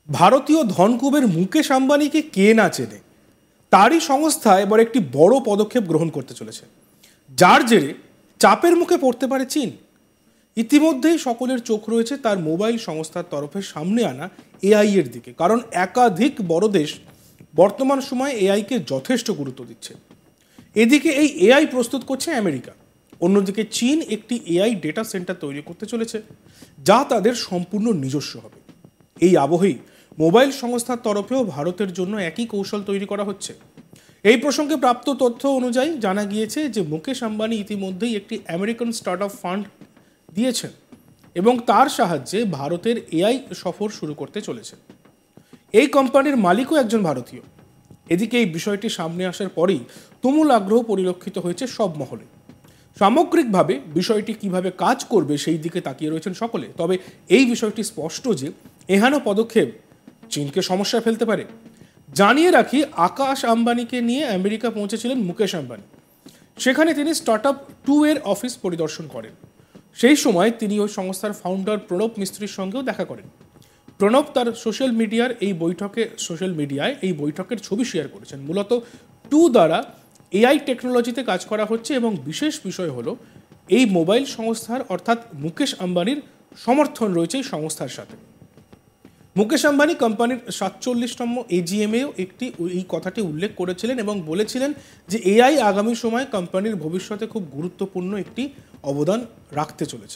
ভারতীয় ধনকুবের মুকেশ আম্বানিকে কে না চেনে। তারই সংস্থা এবার একটি বড় পদক্ষেপ গ্রহণ করতে চলেছে, যার জেরে চাপের মুখে পড়তে পারে চীন। ইতিমধ্যেই সকলের চোখ রয়েছে তার মোবাইল সংস্থার তরফে সামনে আনা এআই এর দিকে, কারণ একাধিক বড় দেশ বর্তমান সময়ে এআইকে যথেষ্ট গুরুত্ব দিচ্ছে। এদিকে এই এআই প্রস্তুত করছে আমেরিকা, অন্যদিকে চীন একটি এআই ডেটা সেন্টার তৈরি করতে চলেছে, যা তাদের সম্পূর্ণ নিজস্ব হবে। এই আবহেই মোবাইল সংস্থার তরফেও ভারতের জন্য একই কৌশল তৈরি করা হচ্ছে। এই প্রসঙ্গে প্রাপ্ত তথ্য অনুযায়ী জানা গিয়েছে যে মুকেশ আম্বানি ইতিমধ্যেই একটি আমেরিকান স্টার্টআপ ফান্ড দিয়েছেন এবং তার সাহায্যে ভারতের এআই সফর শুরু করতে চলেছে। এই কোম্পানির মালিকও একজন ভারতীয়। এদিকে এই বিষয়টি সামনে আসার পরেই তুমুল আগ্রহ পরিলক্ষিত হয়েছে সব মহলে। সামগ্রিকভাবে বিষয়টি কিভাবে কাজ করবে সেই দিকে তাকিয়ে রয়েছেন সকলে। তবে এই বিষয়টি স্পষ্ট যে এহেন পদক্ষেপ চীনকে সমস্যায় ফেলতে পারে। জানিয়ে রাখি, আকাশ আম্বানিকে নিয়ে আমেরিকা পৌঁছেছিলেন মুকেশ আম্বানি। সেখানে তিনি স্টার্টআপ 2 এর অফিস পরিদর্শন করেন। সেই সময় তিনি ওই সংস্থার ফাউন্ডার প্রণব মিস্ত্রির সঙ্গেও দেখা করেন। প্রণব তার সোশ্যাল মিডিয়ায় এই বৈঠকের ছবি শেয়ার করেছেন। মূলত 2 দ্বারা এআই টেকনোলজিতে কাজ করা হচ্ছে এবং বিশেষ বিষয় হলো এই মোবাইল সংস্থার অর্থাৎ মুকেশ আম্বানির সমর্থন রয়েছে এই সংস্থার সাথে। মুকেশ আম্বানি কোম্পানির 47তম এজিএমেও এই কথাটি উল্লেখ করেছিলেন এবং বলেছিলেন যে এআই আগামী সময়ে কোম্পানির ভবিষ্যতে খুব গুরুত্বপূর্ণ একটি অবদান রাখতে চলেছে।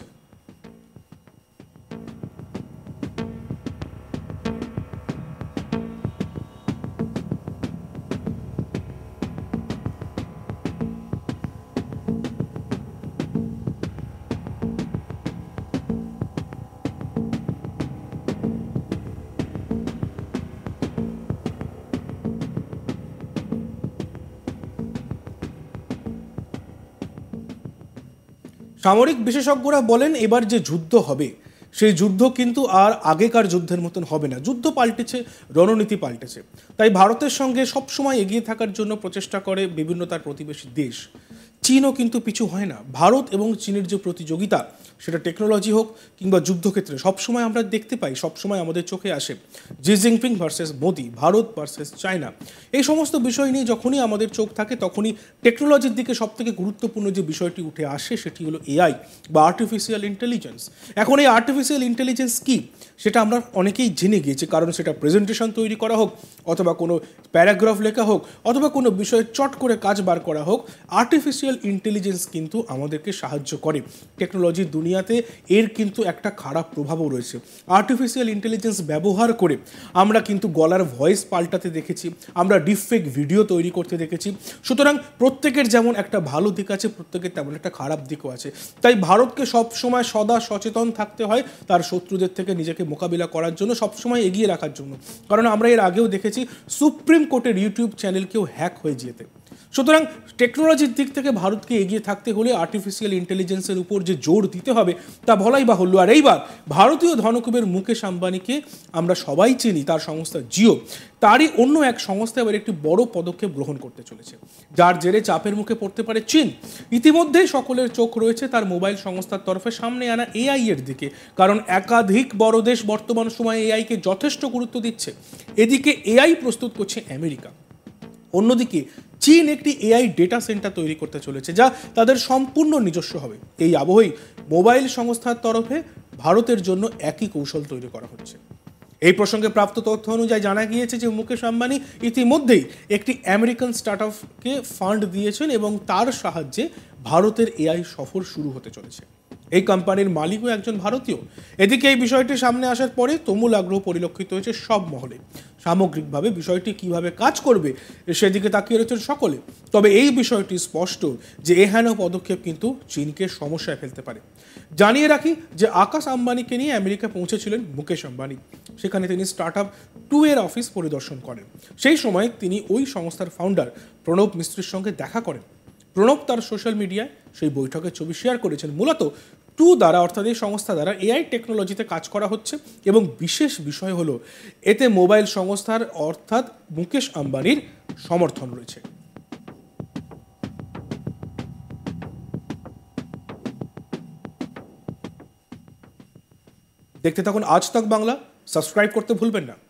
সামরিক বিশেষজ্ঞরা বলেন, এবার যে যুদ্ধ হবে সেই যুদ্ধ কিন্তু আর আগেকার যুদ্ধের মতন হবে না। যুদ্ধ পাল্টেছে, রণনীতি পাল্টেছে। তাই ভারতের সঙ্গে সবসময় এগিয়ে থাকার জন্য প্রচেষ্টা করে বিভিন্ন তার প্রতিবেশী দেশ। চীনও কিন্তু পিছু হয় না। ভারত এবং চীনের যে প্রতিযোগিতা, সেটা টেকনোলজি হোক কিংবা যুদ্ধক্ষেত্রে, সবসময় আমরা দেখতে পাই, সবসময় আমাদের চোখে আসে Xi Jinping versus Modi, Bharat versus China. এই সমস্ত বিষয় নিয়ে যখনই আমাদের চোখ থাকে তখনই টেকনোলজির দিকে সবথেকে গুরুত্বপূর্ণ যে বিষয়টি উঠে আসে সেটি হলো এআই বা আর্টিফিশিয়াল ইন্টেলিজেন্স। এখন এই আর্টিফিশিয়াল ইন্টেলিজেন্স কি সেটা আমরা অনেকেই জেনে গিয়েছি, কারণ সেটা প্রেজেন্টেশন তৈরি করা হোক অথবা কোনো প্যারাগ্রাফ লেখা হোক অথবা কোনো বিষয়ে চট করে কাজ বার করা হোক, আর্টিফিশিয়াল ইন্টেলিজেন্স কিন্তু আমাদেরকে সাহায্য করে। টেকনোলজির দুনিয়াতে এর কিন্তু একটা খারাপ প্রভাবও রয়েছে। আর্টিফিশিয়াল ইন্টেলিজেন্স ব্যবহার করে আমরা কিন্তু গলার ভয়েস পাল্টাতে দেখেছি, আমরা ডিপফেক ভিডিও তৈরি করতে দেখেছি। সুতরাং প্রত্যেকের যেমন একটা ভালো দিক আছে, প্রত্যেকের তেমন একটা খারাপ দিকও আছে। তাই ভারতকে সবসময় সদা সচেতন থাকতে হয় তার শত্রুদের থেকে নিজেকে মোকাবিলা করার জন্য, সবসময় এগিয়ে রাখার জন্য। কারণ আমরা এর আগেও দেখেছি সুপ্রিম কোর্টের ইউটিউব চ্যানেলকেও হ্যাক হয়ে যেতে। সুতরাং টেকনোলজির দিক থেকে ভারতকে এগিয়ে থাকতে হলে আর্টিফিশিয়াল ইন্টেলিজেন্সের উপর যে জোর দিতে হবে তা বলাই বাহুল্য। আর এইবার ভারতীয় ধনকুবের মুকেশ আম্বানিকে আমরা সবাই চিনি, তার সংস্থা জিও, তারই অন্য এক সংস্থা এবার একটি বড় পদক্ষেপ গ্রহণ করতে চলেছে, যার জেরে চাপের মুখে পড়তে পারে চীন। ইতিমধ্যেই সকলের চোখ রয়েছে তার মোবাইল সংস্থার তরফে সামনে আনা এআই এর দিকে, কারণ একাধিক বড় দেশ বর্তমান সময়ে এআইকে যথেষ্ট গুরুত্ব দিচ্ছে। এদিকে এআই প্রস্তুত করছে আমেরিকা, অন্যদিকে চীন একটি এআই ডেটা সেন্টার তৈরি করতে চলেছে, যা তাদের সম্পূর্ণ নিজস্ব হবে। এই আবহেই মোবাইল সংস্থার তরফে ভারতের জন্য একই কৌশল তৈরি করা হচ্ছে। এই প্রসঙ্গে প্রাপ্ত তথ্য অনুযায়ী জানা গিয়েছে যে মুকেশ আম্বানি ইতিমধ্যেই একটি আমেরিকান স্টার্টআপকে ফান্ড দিয়েছেন এবং তার সাহায্যে ভারতের এআই সফর শুরু হতে চলেছে। এই কোম্পানির মালিকও একজন ভারতীয়। এদিকে এই বিষয়টি সামনে আসার পরে তুমুল আগ্রহ পরিলক্ষিত হয়েছে সব মহলে। সামগ্রিকভাবে বিষয়টি কিভাবে কাজ করবে সেদিকে তাকিয়ে রয়েছেন সকলে। তবে এই বিষয়টি স্পষ্ট যে এহেন পদক্ষেপ কিন্তু চীনকে সমস্যায় ফেলতে পারে। জানিয়ে রাখি যে আকাশ আম্বানিকে নিয়ে আমেরিকা পৌঁছেছিলেন মুকেশ আম্বানি। সেখানে তিনি স্টার্টআপ 2 এর অফিস পরিদর্শন করেন। সেই সময় তিনি ওই সংস্থার ফাউন্ডার প্রণব মিস্ত্রির সঙ্গে দেখা করেন। প্রণব তার সোশ্যাল মিডিয়ায় সেই বৈঠকের ছবি শেয়ার করেছেন। মূলত 2 দ্বারা অর্থাৎ এই সংস্থা দ্বারা এআই টেকনোলজিতে কাজ করা হচ্ছে এবং বিশেষ বিষয় হলো এতে মোবাইল সংস্থার অর্থাৎ মুকেশ আম্বানির সমর্থন রয়েছে। দেখতে থাকুন আজ তক বাংলা, সাবস্ক্রাইব করতে ভুলবেন না।